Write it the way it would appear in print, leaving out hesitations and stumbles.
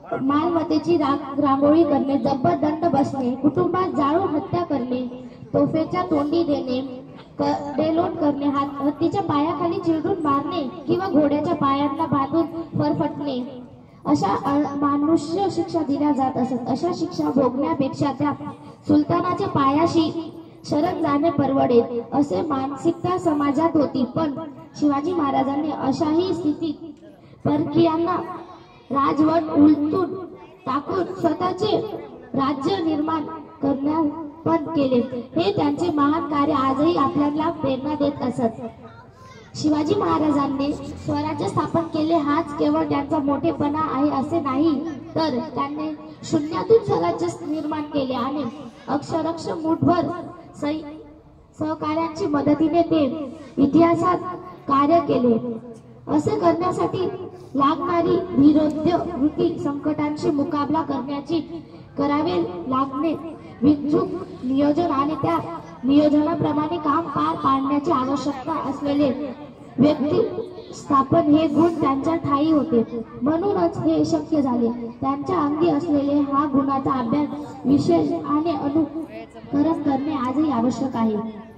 मालमत्तेची रांगोळी करणे, जबर दंड बसणे, कुटुंबात जाळून हत्या करणे, तोफेच्या तोंडी देणे, डेलोट करणे, हत्तीच्या पायाखाली चिरडून मारणे किंवा घोड्याच्या पायांना बांधून फरफटणे अशा मानुष्य शिक्षा दिल्या जात असत। अशा शिक्षा भोगण्यापेक्षा त्या सुलतानाच्या पायाशी शरण जाणे परवडेल असे मानसिकता समाजात होती। पण शिवाजी महाराजांनी अशाही स्थितीत परकीयांना राजवट उलटून टाकून स्वतःचे राज्य निर्माण करण्यास पण केले। हे त्यांचे महान कार्य आजही आपल्याला प्रेरणा देत असत। शिवाजी महाराजांनी स्वराज्य स्थापन केले हाच केवळ त्यांचा मोठेपणा आहे असे नाही, तर त्यांनी शून्यातून स्वराज्य निर्माण केले आणि अक्षरशः मुठभर सहकार्यांची मदतीने ते इतिहासात कार्य केले। असे करण्यासाठी लागणारी धीरोद्य वृत्ती, संकटांशी मुकाबला करावे लागणे, विचूक नियोजन आणि त्या नियोजनाप्रमाणे काम पार पाडण्याची आवश्यकता असलेले व्यक्ती स्थापन हे गुण त्यांच्या ठायी होते। म्हणूनच हे शक्य झाले। त्यांच्या अंगी असलेले हा गुणाचा अभ्यास, विशेष आणि अनुकरण करणे आजही आवश्यक आहे।